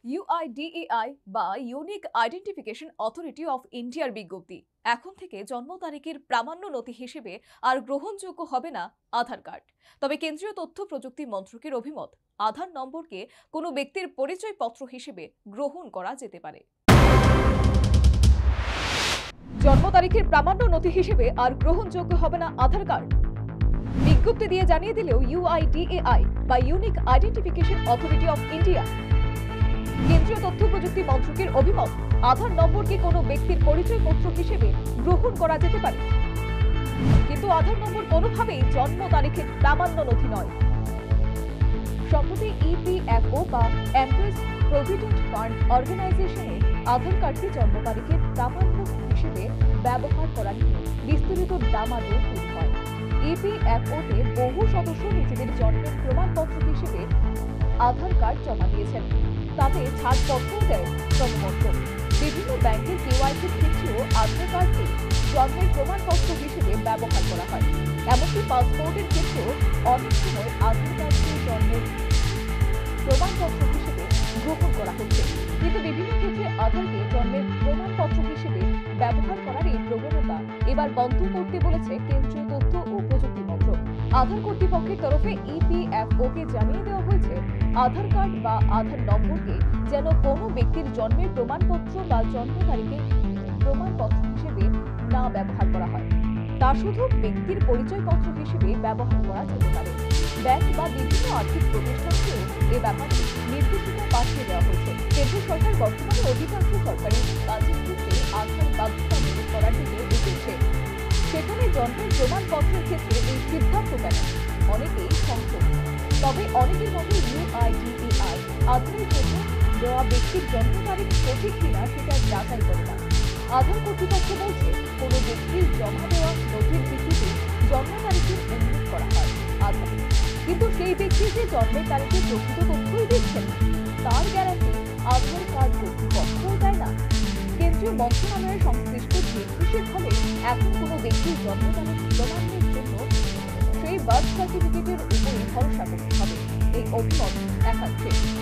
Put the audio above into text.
UIDAI বা unique identification authority of ইন্ডিয়ার বিজ্ঞপ্তি, এখন থেকে জন্ম তারিখের প্রামাণ্য নথি হিসেবে আর গ্রহণযোগ্য হবে না আধার কার্ড। তবে কেন্দ্রীয় তথ্য প্রযুক্তি মন্ত্রকের অভিমত, আধার নম্বরকে কোনো ব্যক্তির পরিচয়পত্র হিসেবে গ্রহণ করা যেতে পারে। জন্ম তারিখের প্রামাণ্য নথি হিসেবে আর গ্রহণযোগ্য হবে না আধার কার্ড। বিজ্ঞপ্তি দিয়ে জানিয়ে দিলেও ইউআইডিএআই বা unique identification authority of India, কেন্দ্রীয় তথ্য প্রযুক্তি মন্ত্রকের অভিমত, আধার নম্বরকে কোনো ব্যক্তির পরিচয়পত্র হিসেবে গ্রহণ করা যেতে পারে, কিন্তু আধার নম্বর কোনোভাবেই জন্ম তারিখের প্রামাণ্য নথি নয়। সম্প্রতি ইপিএফও বা এমপ্লয়িজ প্রভিডেন্ট ফান্ড অর্গানাইজেশনে আধার কার্ডকে জন্ম তারিখের প্রামাণ্য হিসেবে ব্যবহার করা নিয়ে বিস্তৃত দামাদর শুরু হয়। ইপিএফওতে বহু সদস্য নিজেদের জন্মের প্রমাণপত্র হিসেবে আধার কার্ড জমা দিয়েছেন, তাতে ছাড়পত্র দেয় শ্রমমন্ত্রক। বিভিন্ন ব্যাংকের কেওয়াইসির ক্ষেত্রেও আধার কার্ডকে জন্মের প্রমাণপত্র হিসেবে ব্যবহার করা হয়। এমনকি পাসপোর্টের ক্ষেত্রেও অনেক সময় আধার কার্ডকে জন্মের প্রমাণপত্র হিসেবে গ্রহণ করা হচ্ছে, কিন্তু বিভিন্ন ক্ষেত্রে আধারকে জন্মের প্রমাণপত্র হিসেবে ব্যবহার করার এই প্রবণতা এবার বন্ধ করতে বলেছে কেন্দ্রীয় তথ্য ও প্রযুক্তি মন্ত্রক। আধার কর্তৃপক্ষের তরফে ইপিএফওকে জানিয়ে দেওয়া হয়েছে, আধার কার্ড বা আধার নম্বরকে যেন কোনো ব্যক্তির জন্মের প্রমাণপত্র বা জন্ম তারিখে প্রমাণপত্র হিসেবে না ব্যবহার করা হয়, তা শুধু ব্যক্তির পরিচয়পত্র হিসেবে ব্যবহার করা যেতে পারে। ব্যাংক বা বিভিন্ন আর্থিক প্রতিষ্ঠানকেও এ ব্যাপারে নির্দেশিকা পাঠিয়ে দেওয়া হয়েছে। কেন্দ্র সরকার বর্তমানে অধিকাংশ সরকারি কাজের ক্ষেত্রে আধার বাধ্যতামূলক করার দিকে এগিয়েছে। সেখানে জন্মের প্রমাণপত্রের ক্ষেত্রে এই সিদ্ধান্ত কেন অনেকেই সংশয়। তবে অনেকের মতে ইউআইডিএআই আধারের জন্য দেওয়া ব্যক্তির জন্ম তারিখ সঠিক কিনা সেটা যাচাই করে না। আধার কর্তৃপক্ষ বলছে, কোনো ব্যক্তির জমা দেওয়া নথির ভিত্তিতে জন্ম তারিখের উল্লেখ করা হয় আধারে, কিন্তু সেই ব্যক্তি যে জন্মের তারিখে প্রকৃত তথ্যই দিচ্ছেন তার গ্যারান্টি আধার কার্ড কর্তৃপক্ষ দেয় না। কেন্দ্রীয় মন্ত্রণালয়ের সংশ্লিষ্ট নির্দেশের ফলে এখন কোনো ব্যক্তির জন্ম তারিখ প্রমাণের জন্য সেই বার্থ সার্টিফিকেটের উপরে ভরসা করতে হবে, এই অভিমত একাংশে।